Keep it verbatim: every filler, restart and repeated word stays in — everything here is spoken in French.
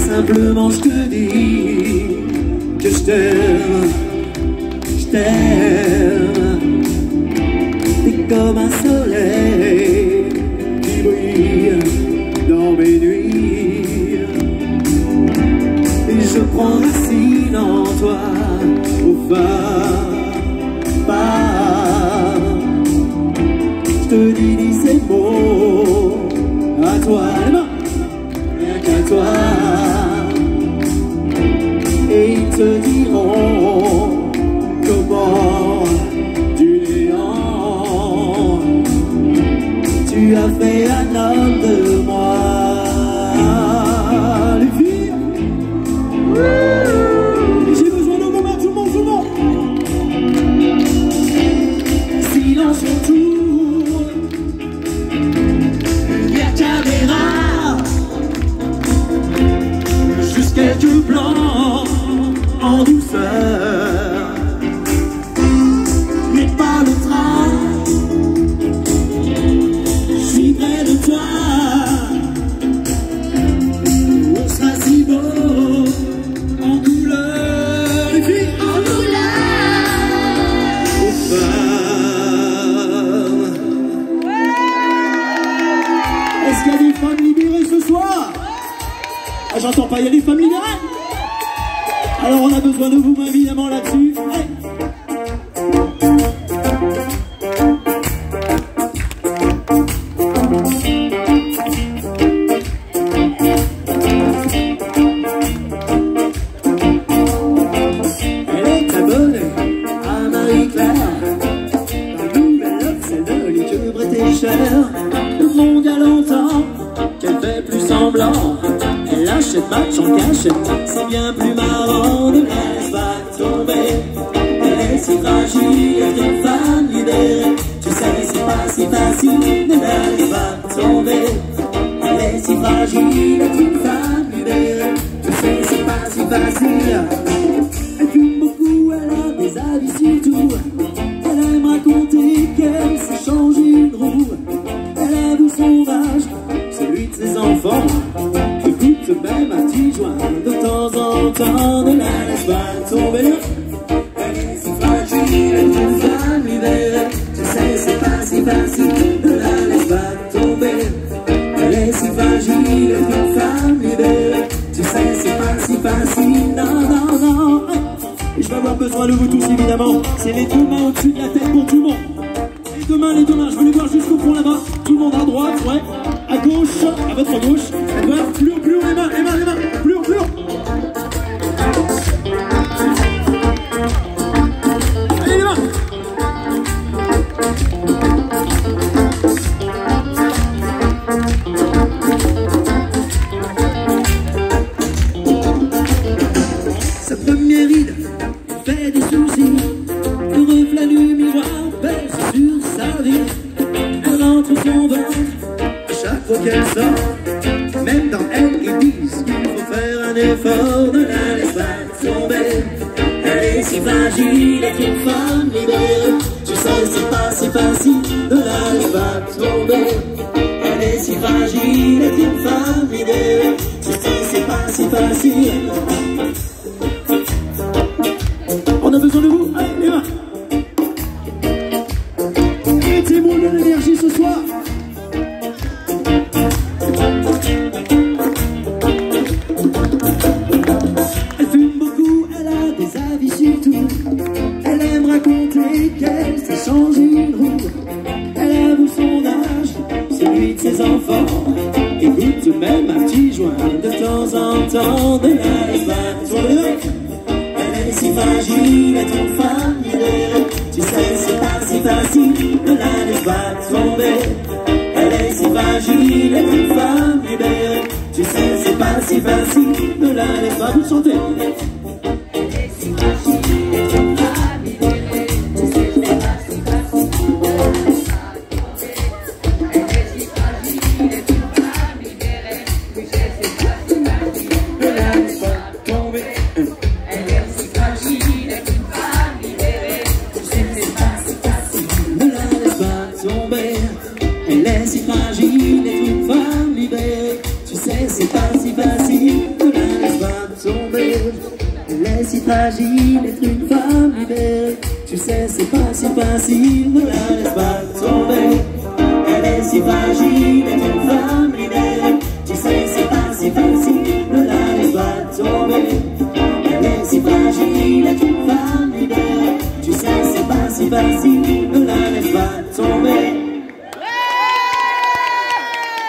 simplement je te dis que je t'aime, je t'aime. T'es comme un soleil qui brille dans mes nuits, et je prends racine en toi au phare, phare. Je te dis ces mots à toi, les mains, rien qu'à toi, et ils te diront comment du néant tu as fait un homme de moi. Les filles, j'ai besoin de moment, tout le monde, tout le monde. Silence autour, lumière caméra, juste quelques plans en douceur. Mais pas le train, je suis près de toi. On sera si beau en couleur, les filles, en couleur, aux femmes. Est-ce qu'il y a des femmes libérées ce soir? Ah, j'entends pas, il y a des femmes libérées? Alors on a besoin de vous évidemment là-dessus. Allez. Elle est très bonne à Marie-Claire, la nouvelle offre, c'est de lui que prêter cher. Le monde y a longtemps qu'elle fait plus semblant. Elle achète match en cachette, c'est bien plus marrant. Ne laisse pas tomber, elle est si fragile, elle est une femme libérée. Tu sais, c'est pas si facile, ne laisse pas tomber. Elle est si fragile, elle est une femme libérée. Tu sais, c'est pas si facile. Elle fume beaucoup, elle a des avis sur tout. Elle aime raconter qu'elle s'est changé une roue. Elle avoue son âge, celui de ses enfants. Même un petit joint de temps en temps, ne la laisse pas tomber. Elle est si fragile, elle est une femme libérée. Tu sais, c'est pas si facile, ne la laisse pas tomber. Elle est si fragile, elle est une femme libérée. Tu sais, c'est pas si facile, non, non, non. Et je vais avoir besoin de vous tous évidemment. C'est les deux mains au-dessus de la tête pour tout le monde. Les deux mains, les deux mains, je veux les voir jusqu'au fond là-bas. Tout le monde à droite, ouais. À gauche, à votre gauche. À droite, plus haut, plus haut, les mains, les mains, les mains. Plus haut, plus haut. Allez, les mains. Sa première ride fait des soucis. Le reflet du miroir pèse sur sa vie. Elle rentre son ventre à chaque fois qu'elle sort. Même dans elle, ils disent qu'il faut faire un effort. Ne la laisse pas tomber. Elle est si fragile, elle est une femme libérée. Tu sais, c'est pas si facile. Ne la laisse pas tomber. Elle est si fragile, elle est une femme libérée. Tu sais, c'est pas si facile. On a besoin de vous. Allez, les mains. Mettez-moi de l'énergie ce soir. Elle fume beaucoup, elle a des avis sur tout. Elle aime raconter qu'elle s'est changé une roue. Elle avoue son âge, celui de ses enfants. Écoute même un petit joint de temps en temps. Ne la laisse pas tomber. Elle est si fragile, elle est une femme libérée. Tu sais, c'est pas si facile, ne la laisse pas tomber. Elle est si fragile, elle est une femme libérée. Tu sais, c'est pas si facile, ne la laisse pas vous chanter. Elle est si fragile, elle est une femme libérée. Tu sais, c'est pas si facile, ne la laisse pas tomber. Elle est si fragile, elle est une femme libérée. Tu sais, c'est pas si facile, ne la laisse pas tomber. Elle est si fragile, elle est une femme libérée. Tu sais, c'est pas si facile, ne la laisse pas tomber. Elle est si fragile, elle est une femme libérée. Tu sais, c'est pas si facile, ne la laisse pas tomber. fragile d'être une femme libérée. Tu sais, c'est pas si facile, ne la laisse pas tomber. Elle est si fragile d'être une femme libérée. Tu sais, c'est pas si facile, ne la laisse pas tomber. Elle est si fragile d'être une femme libérée. Tu sais, c'est pas si facile.